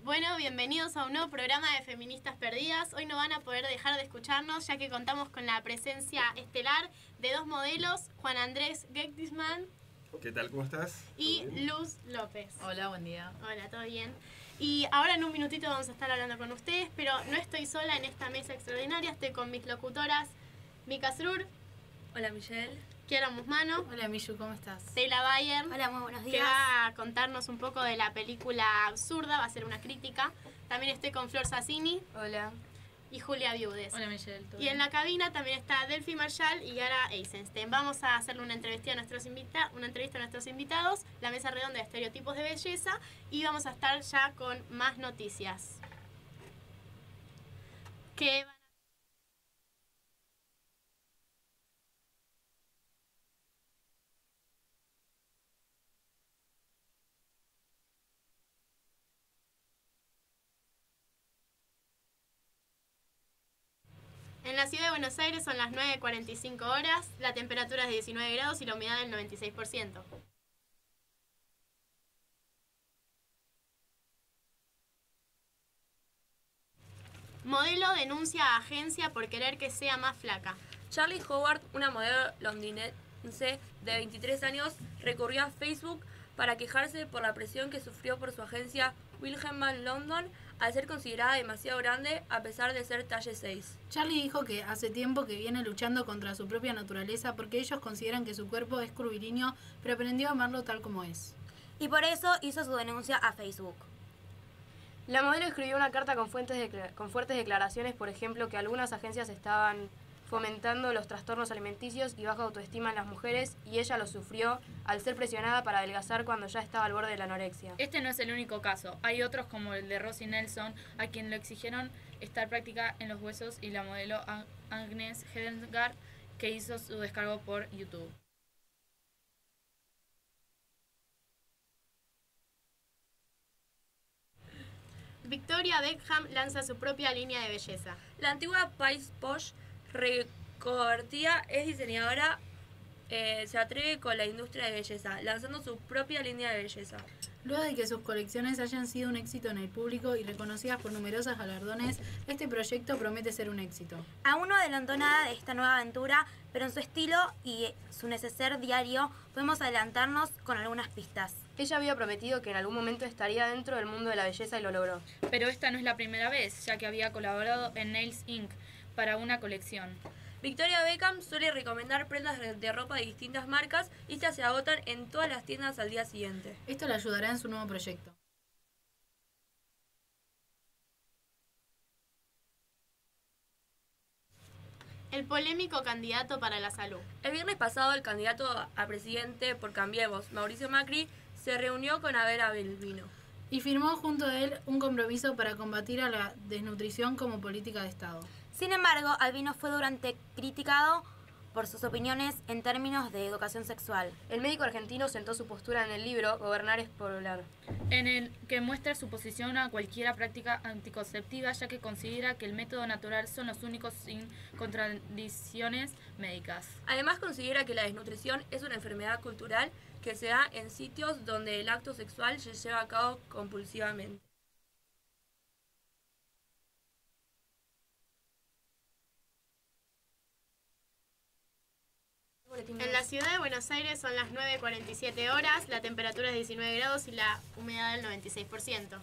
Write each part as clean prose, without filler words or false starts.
Bueno, bienvenidos a un nuevo programa de Feministas Perdidas. Hoy no van a poder dejar de escucharnos ya que contamos con la presencia estelar de dos modelos, Juan Andrés Gektisman. ¿Qué tal? ¿Cómo estás? Y Luz López. Hola, buen día. Hola, ¿todo bien? Y ahora en un minutito vamos a estar hablando con ustedes, pero no estoy sola en esta mesa extraordinaria, estoy con mis locutoras Mika Srur. Hola, Michelle. Kiara Musmano. Hola, Miyu, ¿cómo estás? Taylor Bayer. Hola, muy buenos días. Que va a contarnos un poco de la película Absurda, va a ser una crítica. También estoy con Flor Sassini. Hola. Y Julia Viudes. Hola, Michelle. Y en la cabina también está Delphi Marshall y Yara Eisenstein. Vamos a hacerle una entrevista a nuestros invitados, la mesa redonda de estereotipos de belleza, y vamos a estar ya con más noticias. Que en la ciudad de Buenos Aires son las 9:45 horas, la temperatura es de 19 grados y la humedad del 96%. Modelo denuncia a agencia por querer que sea más flaca. Charlie Howard, una modelo londinense de 23 años, recurrió a Facebook para quejarse por la presión que sufrió por su agencia Wilhelman London al ser considerada demasiado grande a pesar de ser talle 6. Charlie dijo que hace tiempo que viene luchando contra su propia naturaleza porque ellos consideran que su cuerpo es curvilíneo, pero aprendió a amarlo tal como es. Y por eso hizo su denuncia a Facebook. La modelo escribió una carta con fuertes declaraciones, por ejemplo, que algunas agencias estaban fomentando los trastornos alimenticios y baja autoestima en las mujeres, y ella lo sufrió al ser presionada para adelgazar cuando ya estaba al borde de la anorexia. Este no es el único caso. Hay otros como el de Rosie Nelson, a quien le exigieron estar práctica en los huesos, y la modelo Agnes Hedegaard, que hizo su descargo por YouTube. Victoria Beckham lanza su propia línea de belleza. La antigua Paige Posh, reconvertida, es diseñadora, se atreve con la industria de belleza, lanzando su propia línea de belleza. Luego de que sus colecciones hayan sido un éxito en el público y reconocidas por numerosos galardones, este proyecto promete ser un éxito. Aún no adelantó nada de esta nueva aventura, pero en su estilo y su neceser diario podemos adelantarnos con algunas pistas. Ella había prometido que en algún momento estaría dentro del mundo de la belleza y lo logró. Pero esta no es la primera vez, ya que había colaborado en Nails Inc. para una colección. Victoria Beckham suele recomendar prendas de ropa de distintas marcas y estas se agotan en todas las tiendas al día siguiente. Esto le ayudará en su nuevo proyecto. El polémico candidato para la salud. El viernes pasado, el candidato a presidente por Cambiemos, Mauricio Macri, se reunió con Abel Albino y firmó junto a él un compromiso para combatir a la desnutrición como política de Estado. Sin embargo, Albino fue duramente criticado por sus opiniones en términos de educación sexual. El médico argentino sentó su postura en el libro Gobernar es Poblar, en el que muestra su posición a cualquier práctica anticonceptiva, ya que considera que el método natural son los únicos sin contradicciones médicas. Además, considera que la desnutrición es una enfermedad cultural que se da en sitios donde el acto sexual se lleva a cabo compulsivamente. En la ciudad de Buenos Aires son las 9:47 horas, la temperatura es 19 grados y la humedad del 96%.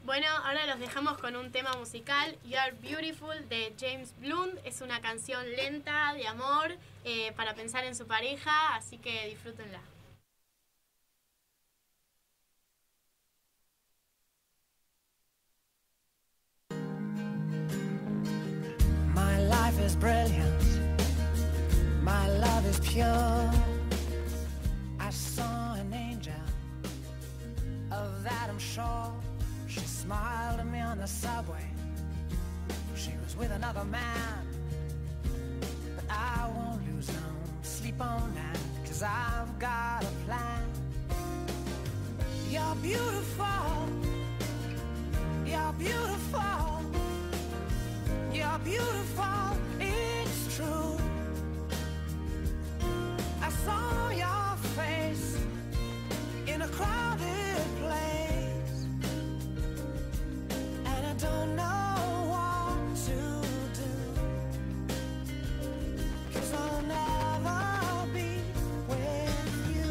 Bueno, ahora los dejamos con un tema musical, You Are Beautiful, de James Blunt. Es una canción lenta, de amor, para pensar en su pareja, así que disfrútenla. My life is brilliant, my love is pure. I saw an angel, of that I'm sure. She smiled at me on the subway. She was with another man, but I won't lose no sleep on that, 'cause I've got a plan. You're beautiful, you're beautiful, you're beautiful, it's true. I saw your face in a crowded place, and I don't know what to do, 'cause I'll never be with you.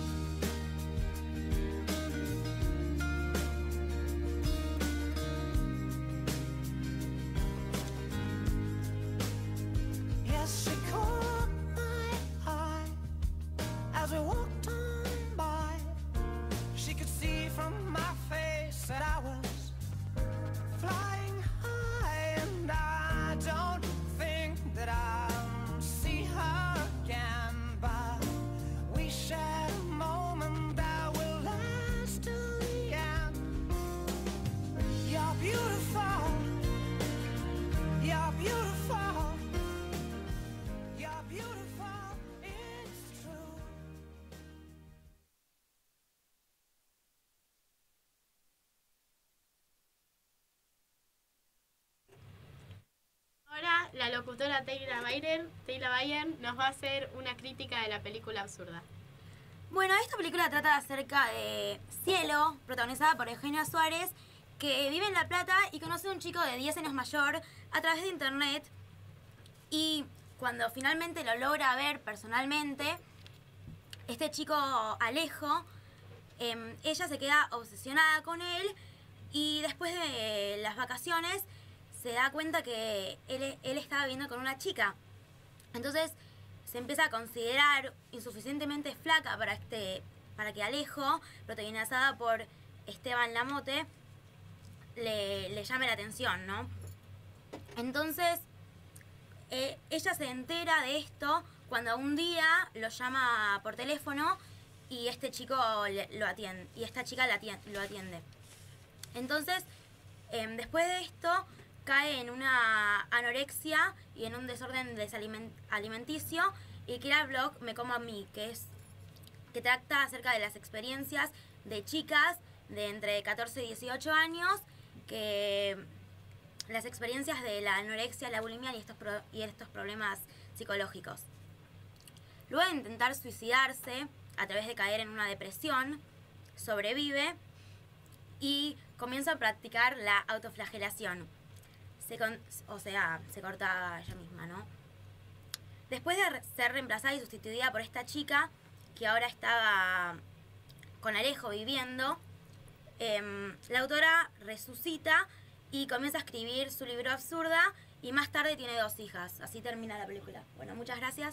Yes, she caught my eye as we walked on by. She could see from my face that I was flying high, and I don't think that I'll see her again, but we shared a moment that will last till the end. You're beautiful, you're beautiful, you're beautiful, it's true. Ahora la locutora Taylor Bayer nos va a hacer una crítica de la película Absurda. Bueno, esta película trata acerca de Cielo, protagonizada por Eugenia Suárez, que vive en La Plata y conoce a un chico de 10 años mayor a través de internet, y cuando finalmente lo logra ver personalmente, este chico Alejo, ella se queda obsesionada con él, y después de las vacaciones se da cuenta que él estaba viviendo con una chica. Entonces se empieza a considerar insuficientemente flaca para que Alejo, protagonizada por Esteban Lamote, le llame la atención, ¿no? Entonces ella se entera de esto cuando un día lo llama por teléfono y este chico lo atiende, y esta chica lo atiende. Entonces, después de esto, cae en una anorexia y en un desorden alimenticio, y crea el blog Me Como a Mí, que trata acerca de las experiencias de chicas de entre 14 y 18 años, las experiencias de la anorexia, la bulimia y estos problemas psicológicos. Luego de intentar suicidarse a través de caer en una depresión, sobrevive y comienza a practicar la autoflagelación. Se corta ella misma, ¿no? Después de ser reemplazada y sustituida por esta chica, que ahora estaba con Alejo viviendo, la autora resucita y comienza a escribir su libro Absurda, y más tarde tiene 2 hijas. Así termina la película. Bueno, muchas gracias.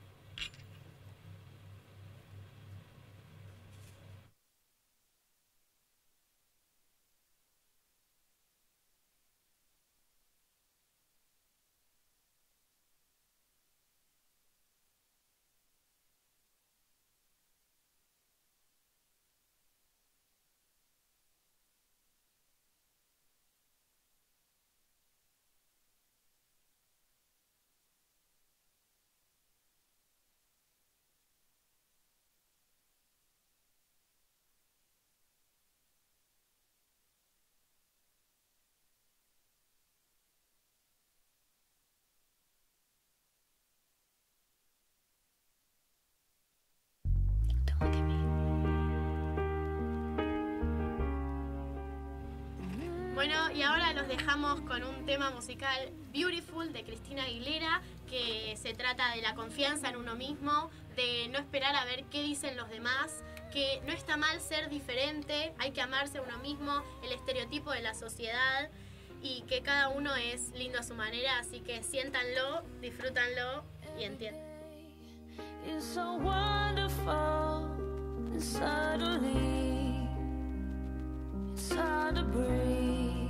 Bueno, y ahora los dejamos con un tema musical, Beautiful, de Cristina Aguilera, que se trata de la confianza en uno mismo, de no esperar a ver qué dicen los demás, que no está mal ser diferente, hay que amarse a uno mismo, el estereotipo de la sociedad, y que cada uno es lindo a su manera, así que siéntanlo, disfrútanlo y entiendan. It's so wonderful, and suddenly it's hard to breathe.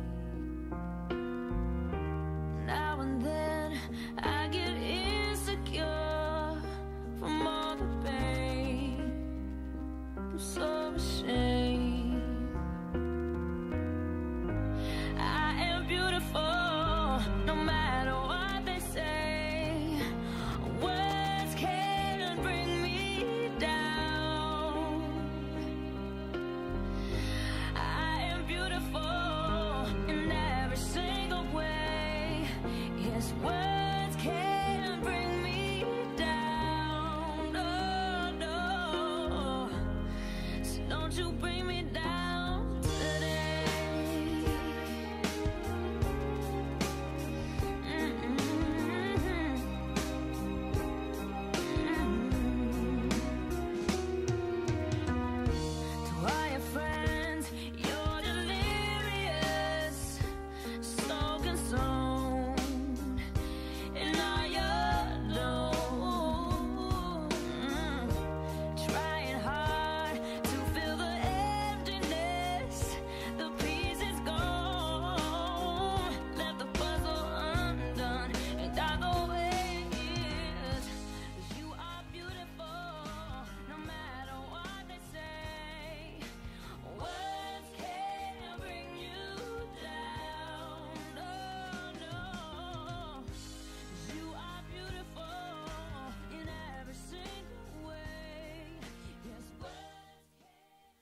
Now and then I get insecure from all the pain. I'm so ashamed. I am beautiful, no matter what they say. Words can't bring me down. I am beautiful in every single way. Yes, words can't bring me down. No, no. So don't you bring me down today. To all your friends, you're delirious, so consumed in all your alone. Trying hard to fill the emptiness, the piece is gone. Left the puzzle undone, and I the way it is. 'Cause you are beautiful, no matter what they say. Words can't bring you down, no, no. 'Cause you are beautiful in every single way. Yes, words can't.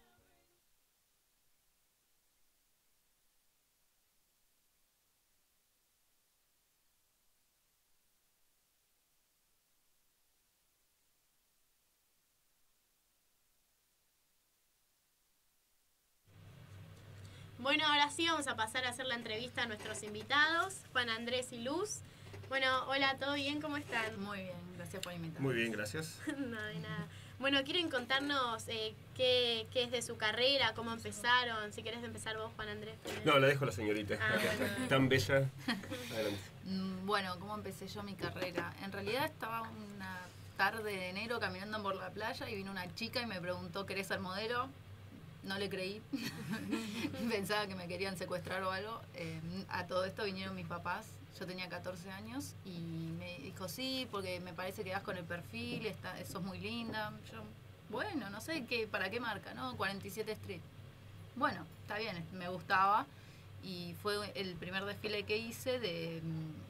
Bueno, ahora sí vamos a pasar a hacer la entrevista a nuestros invitados, Juan Andrés y Luz. Bueno, hola, ¿todo bien? ¿Cómo están? Muy bien, gracias por invitarme. Muy bien, gracias. No, de nada. Bueno, ¿quieren contarnos qué es de su carrera, cómo empezaron? Si querés empezar vos, Juan Andrés. primero. No, la dejo a la señorita. Ah, Acá bueno. está, tan bella. Adelante. Bueno, ¿cómo empecé yo mi carrera? En realidad estaba una tarde de enero caminando por la playa y vino una chica y me preguntó, ¿querés ser modelo? No le creí. Pensaba que me querían secuestrar o algo. A todo esto vinieron mis papás. Yo tenía 14 años y me dijo, sí, porque me parece que vas con el perfil, sos muy linda. Yo, bueno, no sé para qué marca, ¿no? 47 Street. Bueno, está bien, me gustaba. Y fue el primer desfile que hice de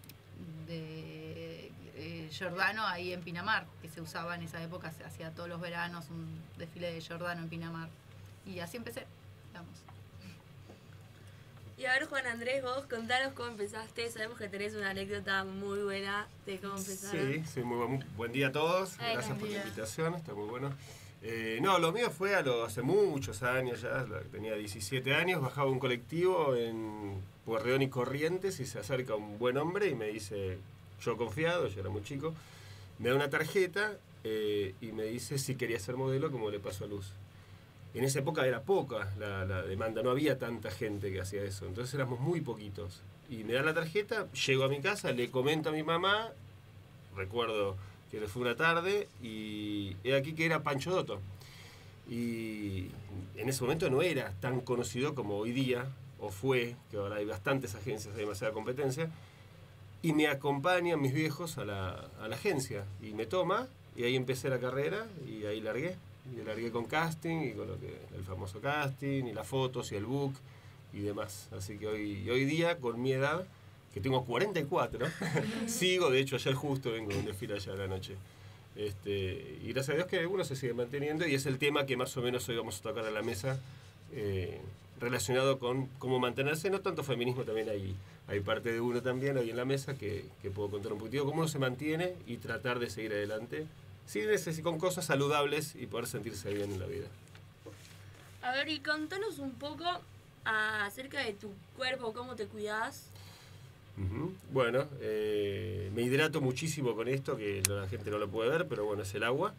Giordano ahí en Pinamar, que se usaba en esa época, se hacía todos los veranos un desfile de Giordano en Pinamar. Y así empecé, digamos. Y a ver, Juan Andrés, vos contanos cómo empezaste. Sabemos que tenés una anécdota muy buena de cómo empezaron. Sí, muy buen día a todos. Gracias por la invitación, está muy bueno. No, lo mío fue hace muchos años ya, tenía 17 años, bajaba un colectivo en Pueyrredón y Corrientes y se acerca un buen hombre y me dice, yo confiado, yo era muy chico, me da una tarjeta y me dice si quería ser modelo como le pasó a Luz. En esa época era poca la demanda, no había tanta gente que hacía eso, entonces éramos muy poquitos. Y me da la tarjeta, llego a mi casa, le comento a mi mamá, recuerdo que fue una tarde, y he aquí que era Pancho Dotto. Y en ese momento no era tan conocido como hoy día, o fue, que ahora hay bastantes agencias, hay demasiada competencia, y me acompañan mis viejos a la agencia, y me toma, y ahí empecé la carrera, y ahí largué. Y largué con casting, y con el famoso casting, y las fotos, y el book, y demás. Así que hoy día, con mi edad, que tengo 44, sigo, de hecho ayer justo vengo de un desfile allá de la noche. Y gracias a Dios que uno se sigue manteniendo, y es el tema que más o menos hoy vamos a tocar a la mesa, relacionado con cómo mantenerse, no tanto feminismo, también hay parte de uno también hoy en la mesa que puedo contar un poquito, cómo uno se mantiene y tratar de seguir adelante, sí, con cosas saludables y poder sentirse bien en la vida. A ver, y contanos un poco acerca de tu cuerpo, cómo te cuidás. Bueno, me hidrato muchísimo con esto, que la gente no lo puede ver, pero bueno, es el agua.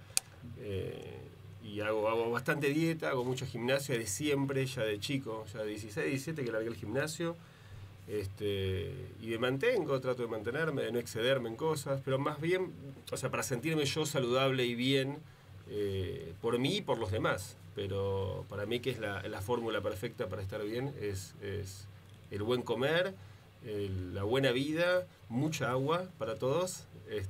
Y hago bastante dieta, hago mucho gimnasio de siempre, ya de chico, ya de 16, 17 que largué el gimnasio. Y me mantengo, trato de mantenerme, de no excederme en cosas, pero más bien, o sea, para sentirme yo saludable y bien por mí y por los demás. Pero para mí que es la fórmula perfecta para estar bien es el buen comer, la buena vida, mucha agua para todos,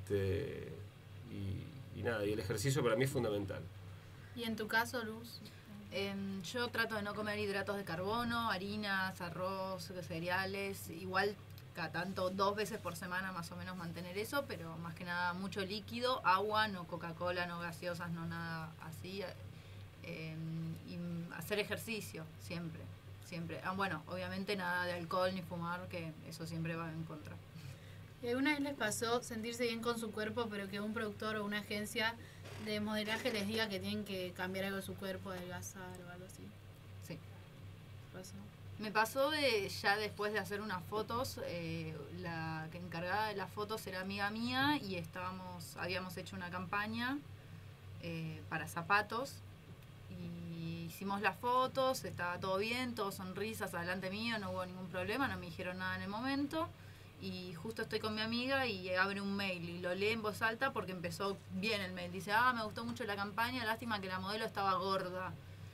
y nada, y el ejercicio para mí es fundamental. ¿Y en tu caso, Luz? Yo trato de no comer hidratos de carbono, harinas, arroz, cereales, igual cada tanto 2 veces por semana más o menos mantener eso, pero más que nada mucho líquido, agua, no Coca-Cola, no gaseosas, no nada así, y hacer ejercicio siempre. Bueno, obviamente nada de alcohol ni fumar, que eso siempre va en contra. ¿Y alguna vez les pasó sentirse bien con su cuerpo, pero que un productor o una agencia de modelaje les diga que tienen que cambiar algo de su cuerpo, adelgazar o algo así? Sí. ¿Pasó? Me pasó ya después de hacer unas fotos, la que encargada de las fotos era amiga mía y habíamos hecho una campaña para zapatos y hicimos las fotos, estaba todo bien, todo sonrisas adelante mío, no hubo ningún problema, no me dijeron nada en el momento. Y justo estoy con mi amiga y abre un mail y lo lee en voz alta porque empezó bien el mail. Dice, me gustó mucho la campaña, lástima que la modelo estaba gorda.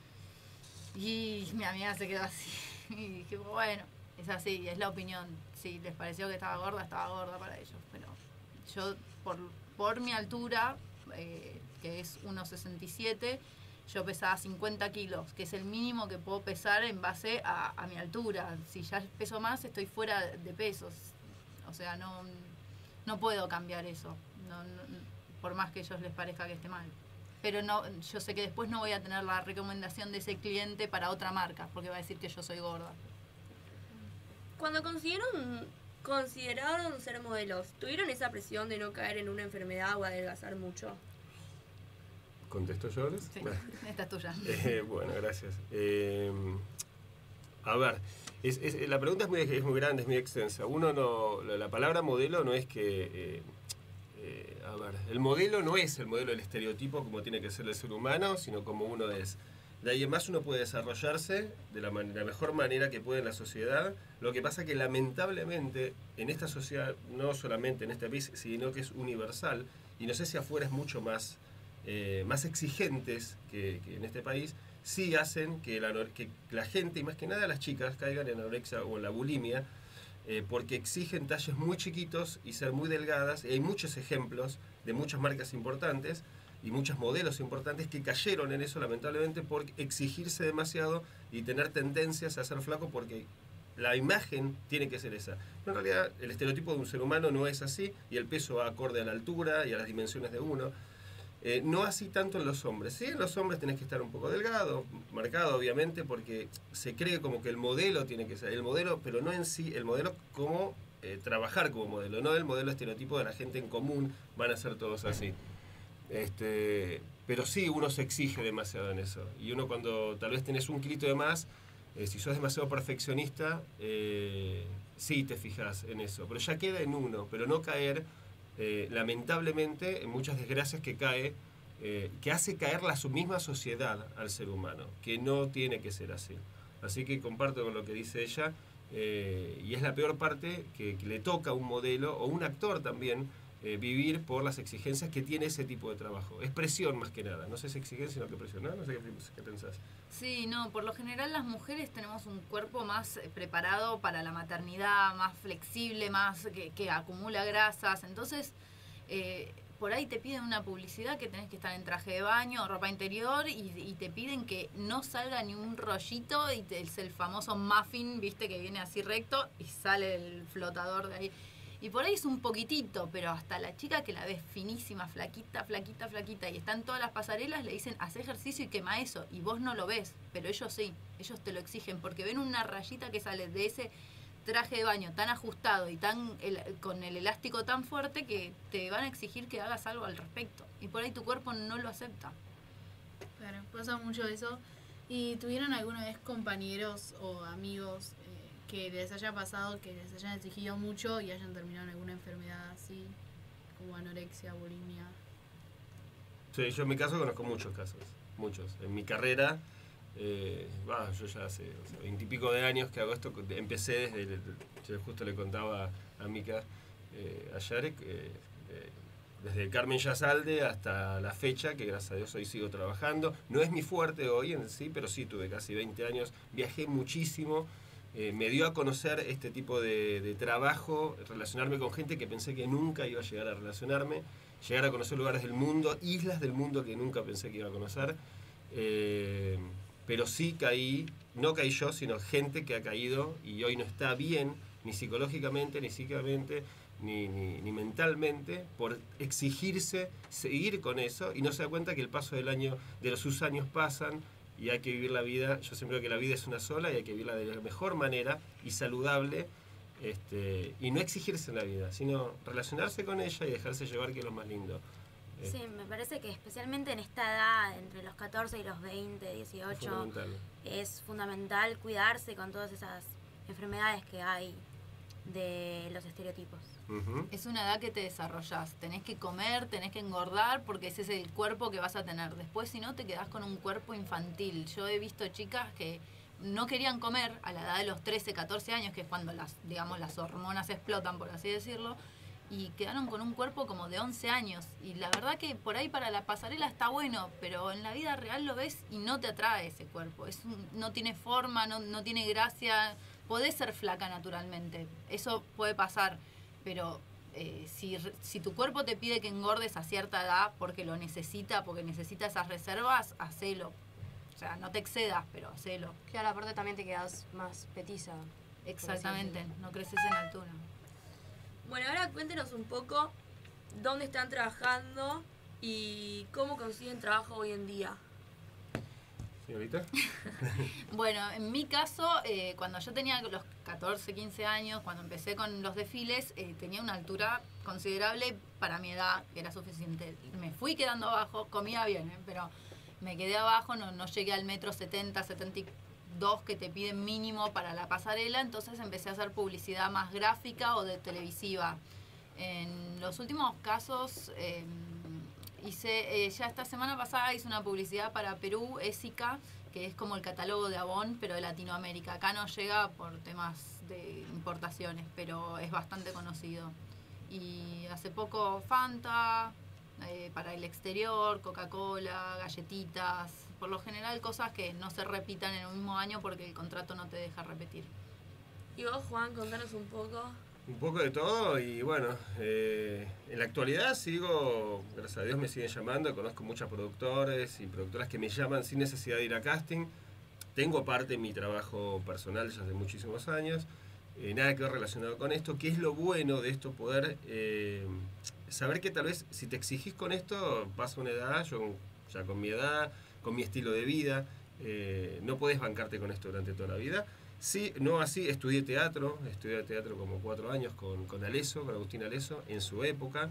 Y mi amiga se quedó así. Y dije, bueno, es así, es la opinión. Si les pareció que estaba gorda para ellos. Pero yo, por mi altura, que es 1,67, yo pesaba 50 kilos, que es el mínimo que puedo pesar en base a mi altura. Si ya peso más, estoy fuera de pesos. O sea, no puedo cambiar eso, por más que a ellos les parezca que esté mal. Pero yo sé que después no voy a tener la recomendación de ese cliente para otra marca, porque va a decir que yo soy gorda. Cuando consideraron ser modelos, ¿tuvieron esa presión de no caer en una enfermedad o adelgazar mucho? ¿Contesto yo ahora? Sí, esta es tuya. Bueno, gracias. A ver, la pregunta es muy grande, es muy extensa. La palabra modelo no es que... a ver, el modelo no es el modelo del estereotipo como tiene que ser el ser humano, sino como uno es. De ahí en más uno puede desarrollarse de la mejor manera que puede en la sociedad. Lo que pasa que lamentablemente en esta sociedad, no solamente en este país, sino que es universal, y no sé si afuera es mucho más exigentes que en este país, sí hacen que la gente, y más que nada las chicas, caigan en anorexia o en la bulimia, porque exigen talles muy chiquitos y ser muy delgadas. Y hay muchos ejemplos de muchas marcas importantes y muchos modelos importantes que cayeron en eso, lamentablemente, por exigirse demasiado y tener tendencias a ser flaco, porque la imagen tiene que ser esa. Pero en realidad el estereotipo de un ser humano no es así, y el peso va acorde a la altura y a las dimensiones de uno. No así tanto en los hombres. Sí, en los hombres tenés que estar un poco delgado, marcado obviamente, porque se cree como que el modelo tiene que ser el modelo, pero no en sí el modelo como trabajar como modelo, no el modelo estereotipo de la gente en común, van a ser todos así. Pero sí, uno se exige demasiado en eso. Y uno cuando tal vez tenés un kilito de más, si sos demasiado perfeccionista, sí te fijas en eso. Pero ya queda en uno, pero no caer... lamentablemente en muchas desgracias que hace caer la misma sociedad al ser humano, que no tiene que ser así. Así que comparto con lo que dice ella, y es la peor parte que le toca a un modelo o un actor también vivir por las exigencias que tiene ese tipo de trabajo. Es presión más que nada, no sé si es exigencia sino que presión, ¿no? No sé qué pensás. Sí, no, por lo general las mujeres tenemos un cuerpo más preparado para la maternidad, más flexible, más que acumula grasas. Entonces, por ahí te piden una publicidad que tenés que estar en traje de baño o ropa interior y te piden que no salga ni un rollito y es el famoso muffin, viste, que viene así recto y sale el flotador de ahí. Y por ahí es un poquitito, pero hasta la chica que la ves finísima, flaquita, y está en todas las pasarelas, le dicen, haz ejercicio y quema eso. Y vos no lo ves, pero ellos sí, ellos te lo exigen, porque ven una rayita que sale de ese traje de baño tan ajustado y con el elástico tan fuerte que te van a exigir que hagas algo al respecto. Y por ahí tu cuerpo no lo acepta. Claro, pasa mucho eso. ¿Y tuvieron alguna vez compañeros o amigos que les haya pasado, que les hayan exigido mucho y hayan terminado en alguna enfermedad así, como anorexia, bulimia. Sí, yo en mi caso conozco muchos casos, muchos. En mi carrera, yo ya hace 20 y pico de años que hago esto, empecé desde, yo justo le contaba a Mica ayer, desde Carmen Yazalde hasta la fecha, que gracias a Dios hoy sigo trabajando. No es mi fuerte hoy en sí, pero sí tuve casi 20 años, viajé muchísimo, me dio a conocer este tipo de trabajo, relacionarme con gente que pensé que nunca iba a llegar a relacionarme, llegar a conocer lugares del mundo, islas del mundo que nunca pensé que iba a conocer. Pero sí caí, no caí yo, sino gente que ha caído y hoy no está bien, ni psicológicamente, ni psíquicamente, ni mentalmente, por exigirse seguir con eso y no se da cuenta que el paso del año, sus años pasan y hay que vivir la vida. Yo siempre creo que la vida es una sola y hay que vivirla de la mejor manera y saludable, y no exigirse en la vida, sino relacionarse con ella y dejarse llevar, que es lo más lindo. Sí, me parece que especialmente en esta edad, entre los 14 y los 20, 18, es fundamental cuidarse con todas esas enfermedades que hay de los estereotipos. Uh-huh. Es una edad que te desarrollás, tenés que comer, tenés que engordar, porque ese es el cuerpo que vas a tener. Después, si no, te quedás con un cuerpo infantil. Yo he visto chicas que no querían comer a la edad de los 13, 14 años, que es cuando las hormonas explotan, por así decirlo, y quedaron con un cuerpo como de 11 años. Y la verdad que por ahí para la pasarela está bueno, pero en la vida real lo ves y no te atrae ese cuerpo. No tiene forma, no tiene gracia. Podés ser flaca naturalmente, eso puede pasar, pero si tu cuerpo te pide que engordes a cierta edad porque lo necesita, porque necesita esas reservas, hacelo. O sea, no te excedas, pero hacelo. Claro, aparte también te quedas más petiza. Exactamente, no creces en altura. Bueno, ahora cuéntenos un poco dónde están trabajando y cómo consiguen trabajo hoy en día. ¿Señorita? Bueno, en mi caso, cuando yo tenía los 14, 15 años, cuando empecé con los desfiles, tenía una altura considerable para mi edad, que era suficiente. Me fui quedando abajo, comía bien, pero me quedé abajo, no llegué al 1,70 m, 72 que te piden mínimo para la pasarela, entonces empecé a hacer publicidad más gráfica o de televisiva. En los últimos casos... ya esta semana pasada hice una publicidad para Perú, Ésica, que es como el catálogo de Avon, pero de Latinoamérica. Acá no llega por temas de importaciones, pero es bastante conocido. Y hace poco Fanta, para el exterior, Coca-Cola, galletitas, por lo general cosas que no se repitan en un mismo año porque el contrato no te deja repetir. Y vos, Juan, contanos un poco. Un poco de todo y bueno, en la actualidad sigo, gracias a Dios me siguen llamando, conozco muchos productores y productoras que me llaman sin necesidad de ir a casting. Tengo parte de mi trabajo personal ya hace muchísimos años, nada que ver relacionado con esto. ¿Qué es lo bueno de esto? Poder saber que tal vez si te exigís con esto, pasa una edad, yo ya con mi edad, con mi estilo de vida, no podés bancarte con esto durante toda la vida. Sí, no así, estudié teatro como 4 años con Aleso, con Agustín Aleso, en su época.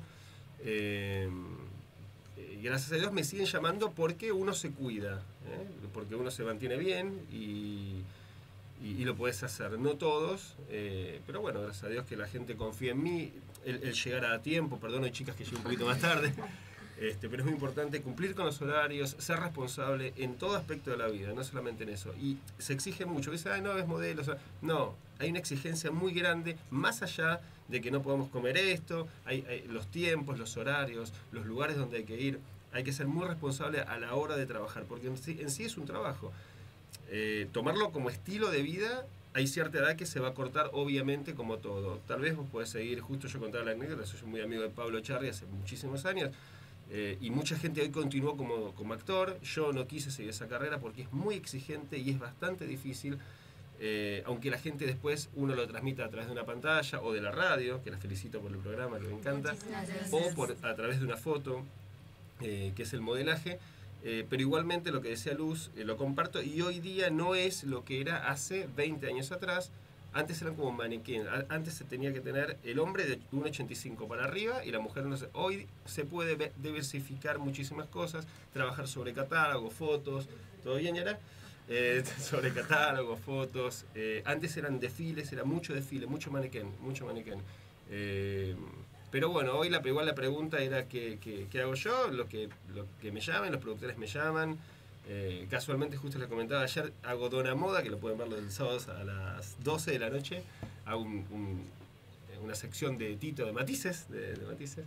Y gracias a Dios me siguen llamando porque uno se cuida, porque uno se mantiene bien y lo puedes hacer. No todos, pero bueno, gracias a Dios que la gente confía en mí, el llegar a tiempo, perdón, hay chicas que llegan un poquito más tarde. Pero es muy importante cumplir con los horarios, ser responsable en todo aspecto de la vida, no solamente en eso. Y se exige mucho. Dice, ay, no, es modelo. No, hay una exigencia muy grande, más allá de que no podamos comer esto, hay los tiempos, los horarios, los lugares donde hay que ir. Hay que ser muy responsable a la hora de trabajar, porque en sí es un trabajo. Tomarlo como estilo de vida, hay cierta edad que se va a cortar, obviamente, como todo. Tal vez vos podés seguir, justo yo contaba la anécdota, soy muy amigo de Pablo Charri hace muchísimos años. Y mucha gente hoy continuó como actor. Yo no quise seguir esa carrera porque es muy exigente y es bastante difícil, aunque la gente después uno lo transmita a través de una pantalla o de la radio, que la felicito por el programa, que me encanta, o a través de una foto, que es el modelaje. Pero igualmente lo que decía Luz, lo comparto, y hoy día no es lo que era hace 20 años atrás. Antes eran como maniquíes, antes se tenía que tener el hombre de 1,85 para arriba y la mujer no sé. Hoy se puede diversificar muchísimas cosas, trabajar sobre catálogo, fotos, todo bien, Yara. sobre catálogos, fotos. Antes eran desfiles, era mucho desfile, mucho manequén. Pero bueno, hoy igual la pregunta era ¿qué hago yo? Lo que me llaman, los productores me llaman. Casualmente, justo les comentaba ayer, hago Dona Moda, que lo pueden ver los sábados a las 12 de la noche. Hago una sección de Tito de Matices, de Matices,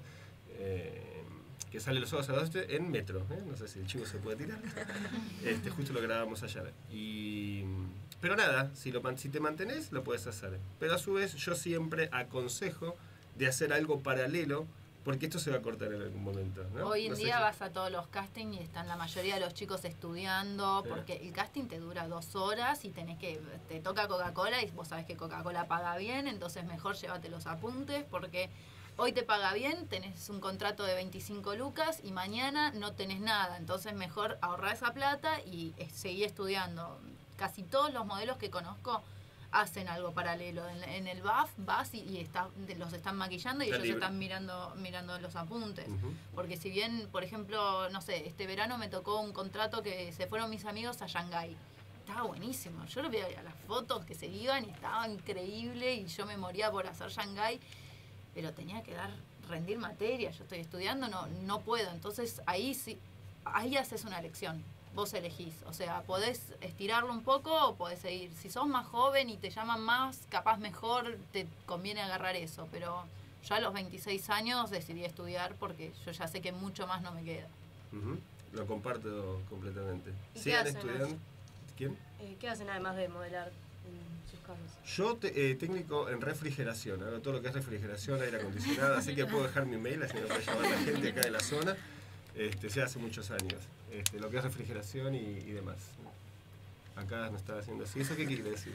que sale los sábados a las 12 en Metro. No sé si el chivo se puede tirar. Justo lo grabamos ayer. Pero nada, si te mantenés, lo puedes hacer. Pero a su vez, yo siempre aconsejo de hacer algo paralelo, porque esto se va a cortar en algún momento, ¿no? Hoy en No sé día si- vas a todos los castings y están la mayoría de los chicos estudiando, Sí. porque el casting te dura 2 horas y te toca Coca-Cola y vos sabés que Coca-Cola paga bien, entonces mejor llévate los apuntes, porque hoy te paga bien, tenés un contrato de 25 lucas y mañana no tenés nada, entonces mejor ahorrar esa plata y seguir estudiando. Casi todos los modelos que conozco hacen algo paralelo. En el BAF vas y los están maquillando y Está ellos libre. están mirando los apuntes. Ujú. Porque si bien, por ejemplo, no sé, este verano me tocó un contrato que se fueron mis amigos a Shanghái. Estaba buenísimo. Yo lo veía las fotos que se iban y estaba increíble y yo me moría por hacer Shanghái, pero tenía que rendir materia. Yo estoy estudiando, no puedo. Entonces ahí haces una elección. Vos elegís. O sea, podés estirarlo un poco o podés seguir. Si sos más joven y te llaman más, capaz mejor te conviene agarrar eso. Pero yo a los 26 años decidí estudiar porque yo ya sé que mucho más no me queda. Ujú. Lo comparto completamente. ¿Y qué Sigan hacen estudiando. ¿Quién? ¿Qué hacen además de modelar en sus casos? Yo técnico en refrigeración, hago todo lo que es refrigeración, aire acondicionado, así que puedo dejar mi mail, así me puede llamar la gente acá de la zona. Ya hace muchos años, lo que es refrigeración y demás. Acá no estaba haciendo así, ¿eso qué quiere decir?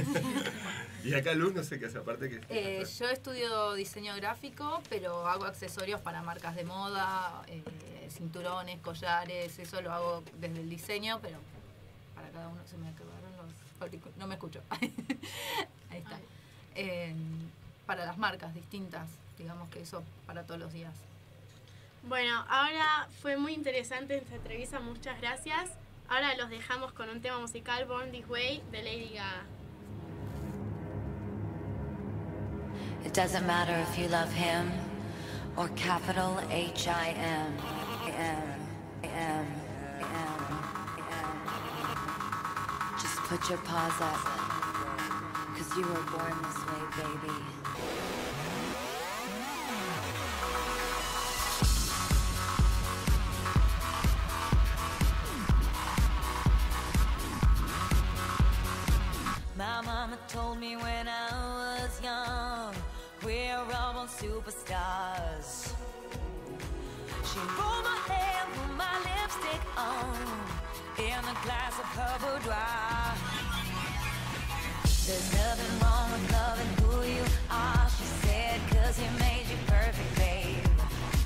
Y acá Luz no sé qué hace, aparte que... Yo estudio diseño gráfico, pero hago accesorios para marcas de moda, cinturones, collares, eso lo hago desde el diseño, pero para cada uno se me acabaron los no me escucho. Ahí está. Para las marcas distintas, digamos que eso para todos los días. Bueno, ahora fue muy interesante esta entrevista, muchas gracias. Ahora los dejamos con un tema musical, Born This Way, de Lady Gaga. It doesn't matter if you love him or capital H-I-M. Just put your paws up, 'cause you were born this way, baby. My mama told me when I was young, we're all born superstars. She rolled my hair, put my lipstick on, in a glass of her boudoir. There's nothing wrong with loving who you are, she said, 'cause he made you perfect, babe.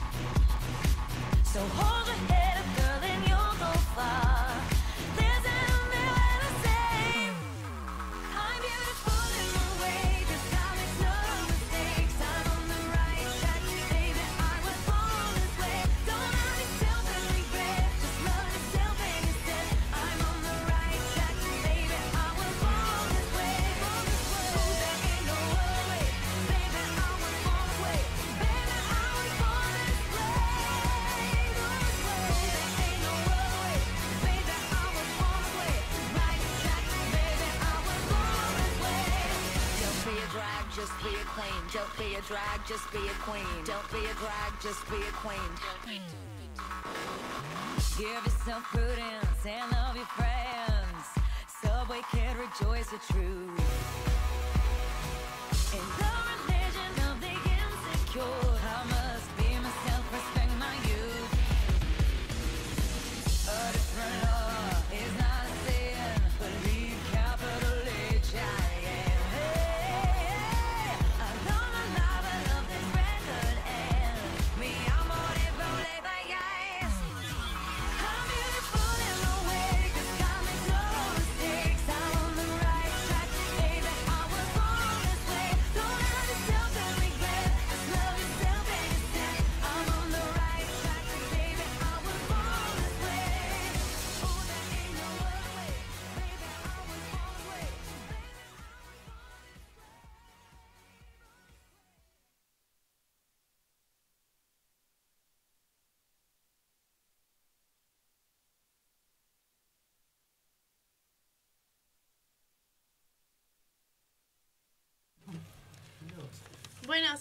So hold your head up, girl, and you'll go far. Just be a queen. Don't be a drag, just be a queen. Don't be a drag, just be a queen. Give yourself prudence and love your friends. Subway kid, rejoice the truth. In the religion of the insecure, I must be myself, respect my youth. A different law is not a sin. Believe capital H-I-M. I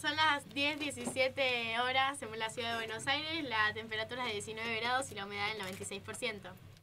son las 10:17 horas en la ciudad de Buenos Aires, la temperatura es de 19 grados y la humedad del 96%.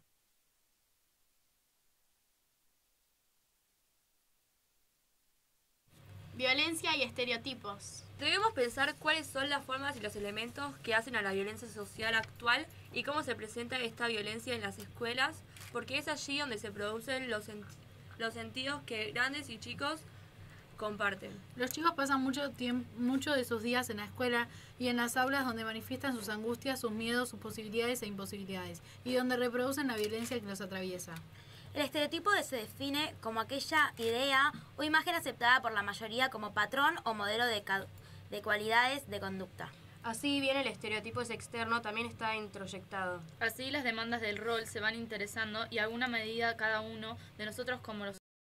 Violencia y estereotipos. Debemos pensar cuáles son las formas y los elementos que hacen a la violencia social actual y cómo se presenta esta violencia en las escuelas, porque es allí donde se producen los sentidos que grandes y chicos comparten. Los chicos pasan mucho de sus días en la escuela y en las aulas donde manifiestan sus angustias, sus miedos, sus posibilidades e imposibilidades, y donde reproducen la violencia que los atraviesa. El estereotipo se define como aquella idea o imagen aceptada por la mayoría como patrón o modelo de cualidades de conducta. Así bien el estereotipo es externo, también está introyectado. Así las demandas del rol se van interesando y a alguna medida cada uno de nosotros como los